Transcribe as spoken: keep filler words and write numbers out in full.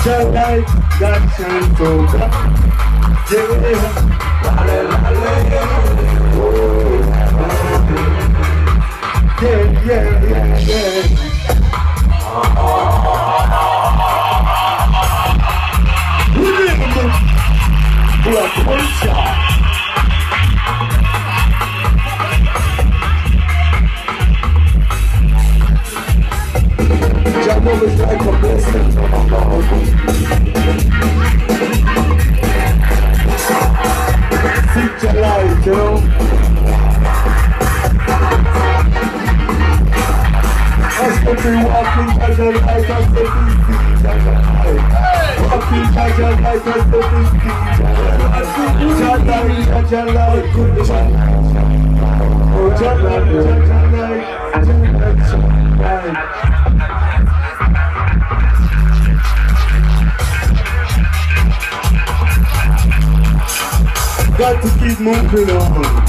Jah light that shines so bright. Yeah, lale, lale. Yeah, yeah, yeah, yeah. Remember, black culture. Jah love is like a blessing. Seek your light, you know. As we walking, Jah your light and stepping feet, Jah your light. Walking, Jah your light and stepping feet, Jah your light. Jah light, Jah your light, good Jah light. Oh, Jah light, Jah your light, Jah light. Got to keep moving on.